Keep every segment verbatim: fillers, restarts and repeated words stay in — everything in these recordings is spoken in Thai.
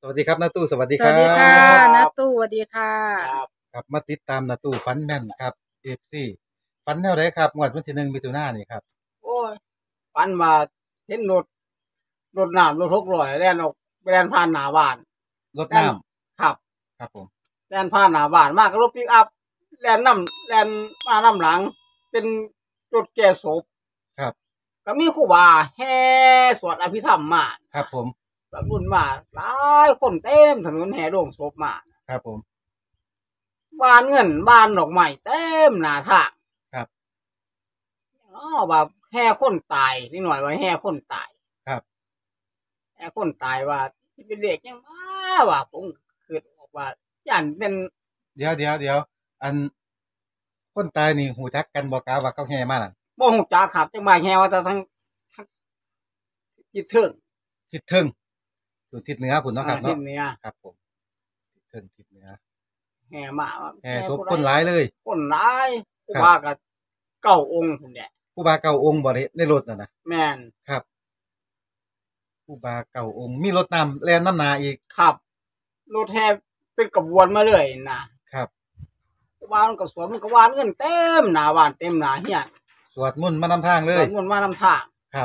สวัสดีครับนาตู้สวัสดีสครัวัสดีค่ะบนาตู้สวัสดีค่ะครับครับมาติดตามนาตู้ฟันแม่นครับเอฟซีฟันแนวไหนครับงวดวันที่หนึ่งมิถุนายนนี่ครับโอ้ยฝันมาเห็นรถรถน้ำรถหกร้อยแล่นออกแล่นผ่านหน้าบ้านรถน้ครับำครับผมแล่นผ่านหน้าบ้านมากก็รถปิกอัพแล่นน้ำแล่นมาน้ำหลัง เป็นรถแก่ศพครับก็มีครูบาแห่สวดอภิธรรมมาครับผมแบบรุ่นมาหลายคนเต็มถนนแห่โรงศพมาครับผมบ้านเงินบ้านดอกไม้เต็มหน้าทางครับอ๋อแบบแห่คนตายนิดหน่อยว่าแห่คนตายครับแห่คนตายว่าที่เป็นเด็กยังมาว่าผมคือบอกว่าย่านเป็นเดี๋ยวเดี๋ยวเดี๋ยวอันคนตายนี่หูจักกันบอกกาว่าเขาแห่มาน่ะบ่ฮู้จักครับจังว่าแห่ว่าแต่ทั้งทั้งทิศเทิงทิศเทิงอยู่ทิศเหนือพุ่นเนาะครับเนาะทิศเหนือครับผมทิศเทิงทิศเหนือแห่มาแห่ศพคนหลายเลยคนหลายครูบาก็เก้าองค์พุ่นแหละครูบาเก้าองค์บ่ได้ในรถน่ะนะแม่นครับครูบาเก้าองค์มีรถน้ำแล่นน้ำนาอีกครับรถแห่เป็นกระบวนมาเลยนะครับวานก็สวนมันก็วานเงินเต็มหน้าบ้านเต็มหน้าเฮียนสวดมนต์มานำทางเลสวย ดมนต์มานำทางครับ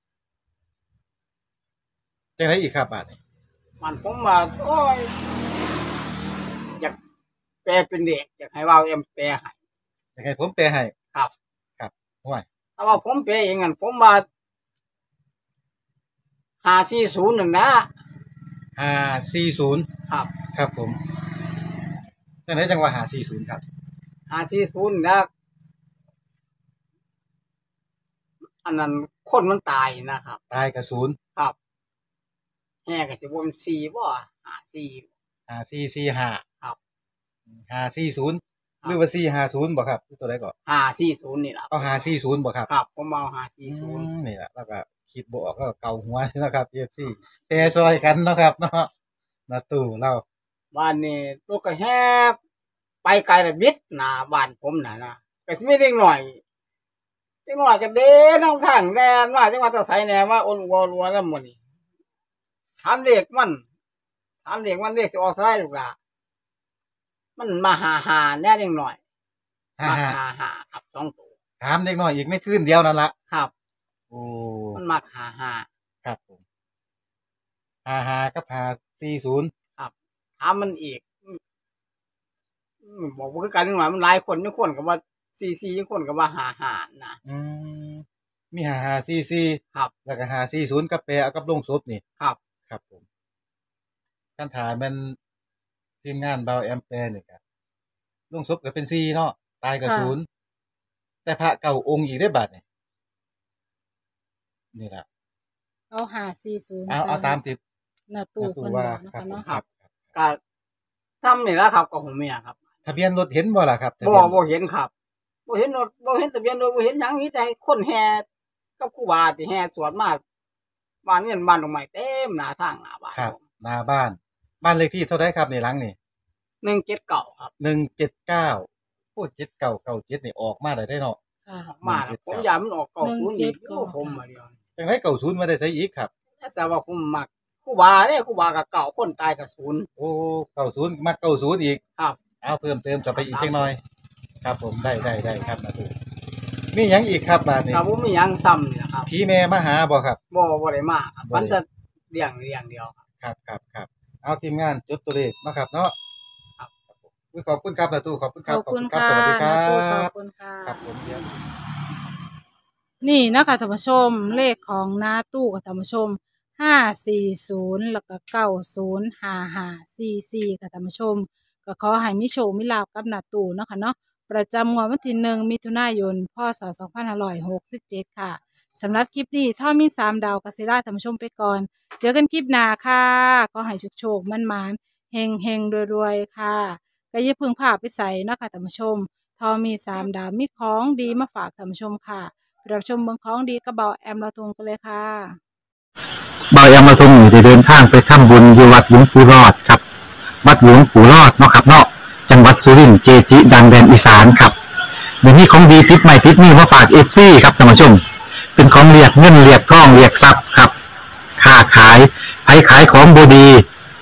จังไดอีกครับบาดนี้มันผมว่าโอ้ยอยากแปลเป็นเด็กอยากให้ว่าเอ็มแปลให้อยากให้ผมแปลให้ครับครับห่วยถ้าว่าผมแปลเองงั้นผมว่าห้าสี่ศูนย์นั่นนะห้าสี่ศูนย์ครับครับผมจังไดจังว่าห้าสี่ศูนย์ครับห้าสี่ศูนย์นะอันนั้นคนมันตายนะครับตายกับศูนย์ครับแห่ก็สิบ่เป็นสี่บ่ห้าสี่ห้าสี่สี่ห้าครับห้าสี่ศูนย์หรือว่าสี่ห้าศูนย์บ่ครับตัวใดก็ห้าสี่ศูนย์นี่ล่ะเอาห้าสี่ศูนย์บ่ครับครับผมเอาห้าสี่ศูนย์นี่ล่ะแล้วก็คิดบ่ออกแล้วก็เกาหัวเนาะครับ เอฟ ซี แปรซอยกันเนาะครับเนาะนาตู้เราบ้านนี้ตัวก็แฮบไปไกลละบิดหน้าบ้านผมน่ะนะก็สิมีเด็กน้อยเด็กน้อยก็เด้นำทางแล่นมาจังว่าจะไสแหน่ว่าอ้นวัวรัวนำหมดนี่ถามเลขมันถามเลขมันเลขสิออกเท่าไหร่ลูกล่ะมันมาหาหาแน่เด็กน้อยมาหาหาครับสองตัวถามเด็กน้อยอีกในคืนเดียวนั่นล่ะครับโอ้มันมาหาหาครับผมห้าห้ากับห้าสี่ศูนย์ครับถามมันอีกบอกว่าคือกันนิดหน่อยมันหลายคนบางคนก็ว่าสี่สี่บางคนก็ว่าหาหานะอืมมีห้าห้าสี่สี่ครับแล้วก็ห้าสี่ศูนย์กับแปรเอากับลงศพนี่ครับครับผมคันถามมันทีมงานเบาแอมแปรนี่ก็ลงศพก็เป็นสี่เนาะตายก็ศูนย์แต่พระเก่าองค์อีกได้บัดนี่นี่ล่ะเอาห้าสี่ศูนย์เอาเอาตามที่นาตู้เพิ่นว่านะคะเนาะครับก็ทำนี่ล่ะครับก็ของเมียครับทะเบียนรถเห็นบ่ล่ะครับบ่บ่เห็นครับบ่เห็นรถบ่เห็นทะเบียนรถบ่เห็นหยังมีแต่คนแห่กับครูบาที่แห่สวดมาบ้านเงินบ้านดอกไม้เต็มหน้าทางหน้าบ้านครับหน้าบ้านบ้านเลขที่เท่าใดครับนี่หลังนี่หนึ่งเจ็ดเก้าครับหนึ่งเจ็ดเก้าโอ้เจ็ดเก้าเก้าเจ็ดนี่ออกมาได้ได้เนาะออกมาผมย้ำมันออกเก้าศูนย์นี่ผมมาเดียวจังได๋เก้าศูนย์มาได้ไสอีกครับแต่ว่าผมมักครูบาเด้ครูบาก็เก่าคนตายก็ศูนย์โอ้เก้าศูนย์มักเก้าศูนย์อีกครับเอาเพิ่มเติมเข้าไปอีกจังหน่อยครับผมได้ได้ได้ครับนาตู้มีหยังอีกครับบาดนี้ครับผมมีหยังซ้ำนี่ล่ะครับผีแม่มาหาบ่ครับบ่บ่ได้มาครับมันจะเลี้ยงเลี้ยงเดียวครับครับครับเอาทีมงานจดตัวเลขเนาะครับเนาะครับขอบคุณครับนาตู้ขอบคุณครับขอบคุณครับสวัสดีครับขอบคุณค่ะครับผมเดี๋ยวนี่นะคะท่านผู้ชมเลขของนาตู้กับท่านผู้ชมห้าสี่ศูนย์แล้วก็เก้าศูนย์ห้าห้าสี่สี่ค่ะท่านผู้ชมก็ขอให้มิโชคมิลาภกับนาตู้เนาะค่ะเนาะประจำงวดวันที่หนึ่งมิถุนายนพ.ศ. สองพันห้าร้อยหกสิบเจ็ดค่ะสำหรับคลิปนี้ถ้ามีสามดาวกัสซิล่าท่านผู้ชมไปก่อนเจอกันคลิปหน้าค่ะก็ให้โชคๆมั่นๆเฮงๆรวยๆค่ะก็อย่าเพิ่งพาไปใส่เนาะค่ะท่านผู้ชมถ้ามีสามดาวมีของดีมาฝากท่านผู้ชมค่ะรับชมเมืองของดีกระเบาแอมเราทงกันเลยค่ะบายามาทรงอยู่ได้เดินทางไปทำบุญอยู่วัดหลวงปู่รอดครับวัดหลวงปู่รอดเนาะครับเนาะจังหวัดสุรินทร์เจจิดังแดนอีสานครับเดี๋ยวนี้ของดีติดใหม่ติดนี่มาฝากเอฟซีครับท่านผู้ชมเป็นของเรียกเงินเรียกทองเรียกทรัพย์ครับค้าขายไผขายของบดี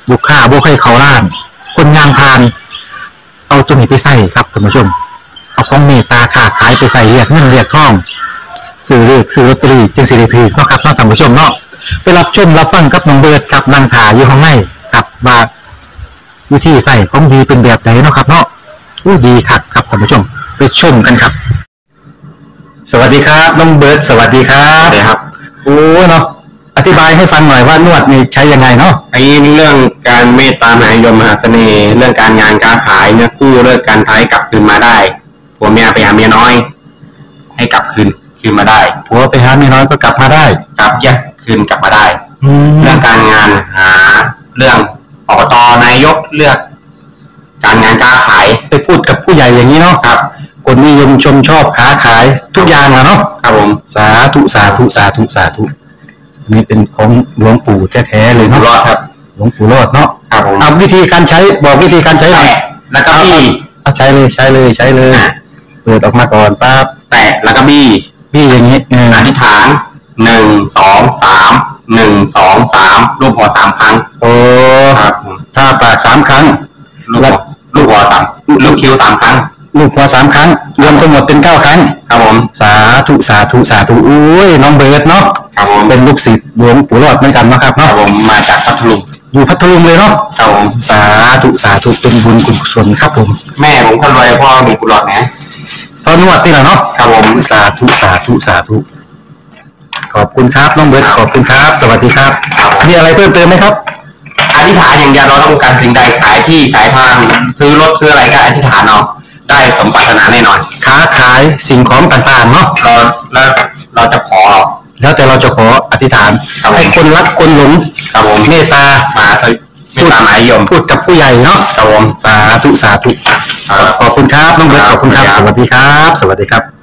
ลูกค้าบ่ให้เขาล้าน คนงานพาน เอาตัวนี้ไปใส่ครับท่านผู้ชมเอาของเมตตาค้าขายไปใส่เรียกเงินเรียกทองซื้อเลขซื้อลอตเตอรี่จึงสิได้ถือเนาะครับเนาะท่านผู้ชมเนาะไปรับชมรับฟังกับน้องเบิร์ดกับนางถาอยู่ข้างในกับว่าวิธีใส่ของดีเป็นแบบไหนเนาะครับเนาะอู้ดีคักครับท่านผู้ชมไปชมกันครับ สวัสดีครับน้องเบิร์ดสวัสดีครับสวัสดีครับโอ้เนาะอธิบายให้ฟังหน่อยว่านวดนี่ใช้ยังไงเนาะไอ้เรื่องการเมตตามหานิยมมหาเสน่ห์เรื่องการงานการขายเนี่ยกู้เลิกการท้ายกลับคืนมาได้ผัวเมียไปหาเมียน้อย ให้กลับคืนคืนมาได้ผัวไปหาเมียน้อยก็กลับมาได้กลับแยกคืนกลับมาได้เรื่องการงานหาเรื่องอบตนายกเลือก การงานการขายไปพูดกับผู้ใหญ่อย่างนี้เนาะครับคนนิยมชมชอบค้าขายทุกอย่างอะเนาะครับผมสาธุสาธุสาธุสาธุนี่เป็นของหลวงปู่แท้ๆเลยเนาะรอดครับหลวงปู่รอดเนาะครับผมเอาวิธีการใช้บอกวิธีการใช้หน่อยแล้วก็บี้ใช้เลยใช้เลยใช้เลยเปิดออกมาก่อนปั๊บแตะแล้วก็บี้บี้อย่างนี้อธิษฐานหนึ่งสองสามหนึ่งสองสามรูปหัวสามครั้งโอ้ครับถ้าปากสามครั้งแล้วลูกหัวสามลูกคิ้วสามครั้งลูกหัวสามครั้งรวมทั้งหมดเป็นเก้าครั้งครับผมสาธุสาธุสาธุอุ้ยน้องเบิร์ดเนาะครับผมเป็นลูกศิษย์หลวงปู่รอดเหมือนกันนะครับเนาะผมมาจากพัทลุงอยู่พัทลุงเลยเนาะครับผมสาธุสาธุเป็นบุญกุศลครับผมแม่ผมคนรวยพ่อหลวงปู่รอดนะตอนนวดนี่แหละเนาะครับผมสาธุสาธุสาธุขอบคุณครับน้องเบิร์ดขอบคุณครับสวัสดีครับมีอะไรเพิ่มเติมไหมครับอธิษฐานอย่างเดียวเราต้องการสิ่งใดขายที่ขายทางซื้อรถซื้ออะไรก็อธิษฐานเอาได้สมปรารถนาแน่นอนค้าขายสิ่งของต่างๆเนาะเราเราเราจะขอแล้วแต่เราจะขออธิษฐานให้คนรักคนหลงครับผมเมตตามาพูดตามนายยมพูดกับผู้ใหญ่เนาะครับผมสาธุสาธุขอบคุณครับน้องเบิร์ตขอบคุณครับสวัสดีครับสวัสดีครับ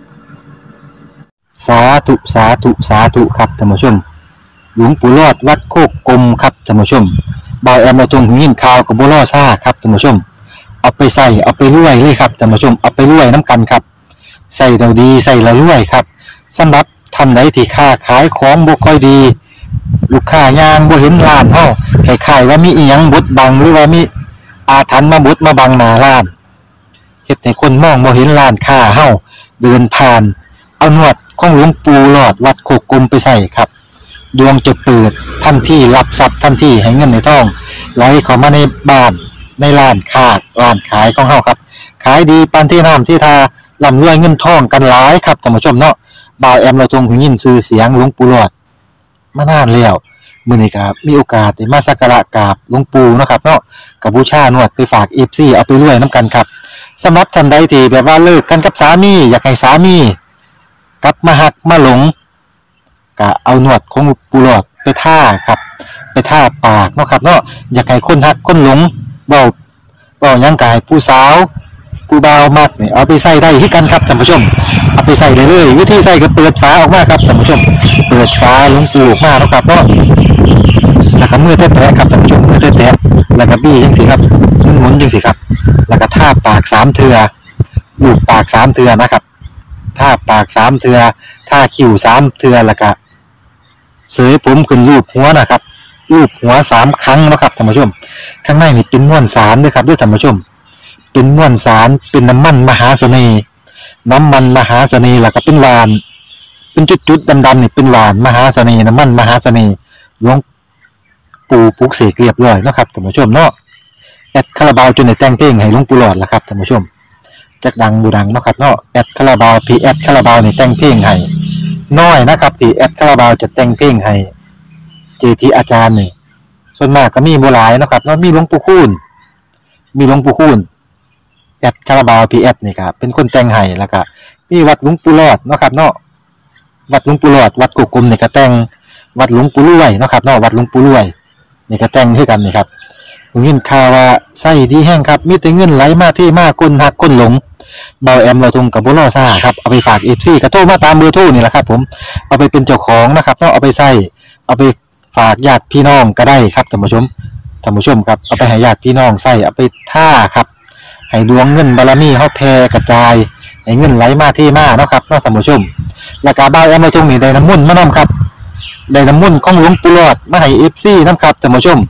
สาธุสาธุสาธุครับท่านผู้ชมหลวงปู่รอดวัดโคกกลมครับท่านผู้ชมบอยแอมมาตรงหินข่าวกับบัวล่อซ่าครับท่านผู้ชมเอาไปใส่เอาไปรวยเลยครับท่านผู้ชมเอาไปรวยน้ำกันครับใส่เราดีใส่เรารวยครับสำหรับท่านใดที่ค้าขายของบ่ค่อยดีลูกค้ายางบ่เห็นร้านเฮาคล้ายๆว่ามีอีหยังบดบังหรือว่ามีอาถรรพ์มาบดมาบังหน้าร้านเฮ็ดให้คนมองบ่เห็นร้านค้าเฮาเดินผ่านเอาหนวดของหลวงปู่หลอดวัดโคกกลมไปใส่ครับดวงจะเปิดทันทีรับทรัพย์ทันทีให้เงินในท้องไหลเข้ามาในบ้านในร้านค้าร้านขายของเฮาครับขายดีปานที่น้ำที่ทาร่ำรวยเงินทองกันหลายครับท่านผู้ชมเนาะบ่าวแอมเราทรงหูยินชื่อเสียงหลวงปู่หลอดมานานแล้วมื้อนี้ครับมีโอกาสได้มาสักการะกราบหลวงปู่เนาะครับเนาะกับบูชานวดไปฝาก เอฟ ซี เอาไปรวยน้ำกันครับสำหรับท่านใดที่แบบว่าเลิกกันกับสามีอยากให้สามีกลับมาหักมาหลงก็เอาหนวดของหลวงปู่หลอดไปท่าครับไปท่าปากเนาะครับเนาะอยากให้คนหักคนหลงเว้าเว้าหยังกายผู้สาวผู้บ่าวมักนี่เอาไปใส่ได้ที่กันครับท่านผู้ชมเอาไปใส่เลยเลยวิธีใส่ก็เปิดฝาออกมาครับท่านผู้ชมเปิดฝาหลวงปู่ออกมาแล้วครับเนาะแล้วก็มือแตะๆครับท่านผู้ชมมือแตะๆแล้วก็บี้จังซี่ครับหมุนๆจังซี่ครับแล้วก็ท่าปากสามเทื่อลูบปากสามเทื่อนะครับท่าปากสามเทื่อท่าคิ้วสามเทื่อแล้วก็เสยผมขึ้นรูปหัวนะครับรูปหัวสามครั้งนะครับท่านผู้ชมข้างในนี่เป็นม้วนสารด้วยครับด้วยท่านผู้ชมเป็นม้วนสารเป็นน้ำมันมหาเสน่ห์น้ำมันมหาเสน่ห์แล้วก็เป็นหวานเป็นจุดๆดำๆนี่เป็นหวานมหาเสน่ห์น้ำมันมหาเสน่ห์หลวงปู่ปลุกเสกเรียบร้อยนะครับท่านผู้ชมเนาะแอดคาราบาวจนได้แต่งเพลงให้หลวงปู่หลอดแล้วครับท่านผู้ชมจักดังบูดังเนาะครับเนาะแอดคาราบาวพีแอดคาราบาวนี่แต่งเพลงให้น้อยนะครับที่แอดคาราบาวจะแต่งเพลงให้เจทีอาจารย์นี่ส่วนมากก็มีบ่หลายนะครับเนาะมีหลวงปู่คูณมีหลวงปู่คูณแอดคาราบาวพีแอดนี่ครับเป็นคนแต่งให้แล้วก็มีวัดหลวงปู่หลอดเนาะครับเนาะวัดหลวงปู่หลอดวัดกุกกลมนี่ก็แต่งวัดหลวงปู่รวยเนาะครับเนาะวัดหลวงปู่รวยนี่ก็แต่งคือกันนี่ครับผมยินข่าวว่าไส้ดีแห้งครับมีแต่เงินไหลมาที่มาคนหักคนหลงเบาแอมเราทงกับบุญรอซ่าครับเอาไปฝาก เอฟ ซี กระโทรมาตามเบอร์โทรนี่แหละครับผมเอาไปเป็นเจ้าของนะครับเนาะเอาไปใส่เอาไปฝากญาติพี่น้องก็ได้ครับท่านผู้ชมท่านผู้ชมครับเอาไปให้ญาติพี่น้องใส่เอาไปท่าครับให้ดวงเงินบารมีเฮาแผ่กระจายให้เงินไหลมาที่มาเนาะครับเนาะท่านผู้ชมแล้วก็เบาแอมเราทงนี่ได้น้ำมนต์มานํครับได้น้ำมนต์ของหลวงปู่หลอดมาให้ เอฟ ซี นำครับท่านผู้ชม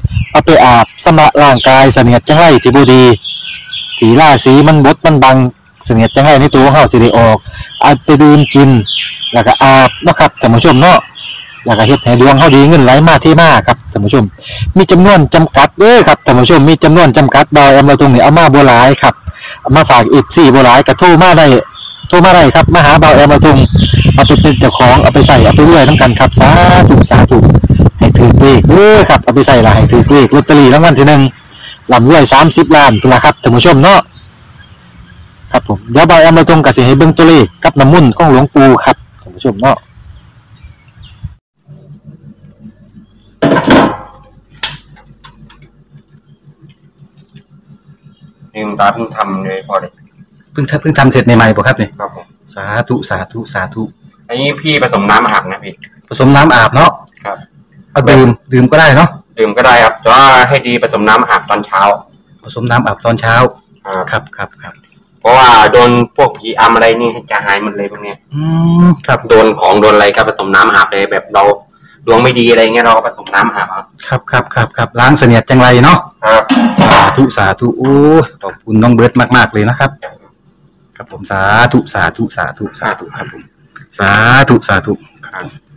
เอาไปอาบสำระร่างกายเสนียดจังไรที่บ่ดีสีล่าสีมันบดมันบังเสนียดจังไรในตัวของเฮาสิได้ออกเอาไปดื่มกินแล้วก็อาบเนาะครับท่านผู้ชมเนาะแล้วก็เฮ็ดให้ดวงเฮาดีเงินไหลมาเทมาครับท่านผู้ชมมีจำนวนจำกัดเด้อครับท่านผู้ชมมีจำนวนจำกัดดอยเอามาตรงนี้เอามาบ่หลายครับเอามาฝาก เอฟ ซี บ่หลายก็โทรมาได้โทรมาได้ครับมาหาเบาแอมมาตรงเอาไปเป็นเจ้าของเอาไปใส่เอาไปเรื่อยนำกันครับสาธุสาธุให้ถือเลขเด้อครับเอาไปใส่ละให้ถือเลขลอตเตอรี่รางวัลที่หนึ่งลำรวยสามสิบล้านพุ่นล่ะครับท่านผู้ชมเนาะครับผมเดี๋ยวเบาแอมมาตรงก็สิให้เบิ่งตัวเลขกับน้ำมนต์ของหลวงปู่ครับท่านผู้ชมเนาะลืมตาเพิ่งทำเลยพอเลยเพิ่งเพิ่งทำเสร็จใหม่ๆบ่ครับนี่ครับผมสาธุสาธุสาธุอันนี้พี่ผสมน้ำอาบนะพี่ผสมน้ำอาบเนาะครับเอาดื่มดื่มก็ได้เนาะดื่มก็ได้ครับแต่ว่าให้ดีผสมน้ำอาบตอนเช้าผสมน้ำอาบตอนเช้าครับครับครับเพราะว่าโดนพวกผีอำอะไรนี่จะหายหมดเลยพวกเนี้ยอืมครับโดนของโดนอะไรก็ผสมน้ำอาบเลยแบบเราดวงไม่ดีอะไรเงี้ยเราก็ผสมน้ำอาบครับครับครับครับล้างเสนียดจังไรเนาะครับสาธุสาธุโอ้ขอบคุณน้องเบิร์ตมากๆเลยนะครับครับผมสาธุสาธุสาธุสาธุครับผมสาธุสาธุครับ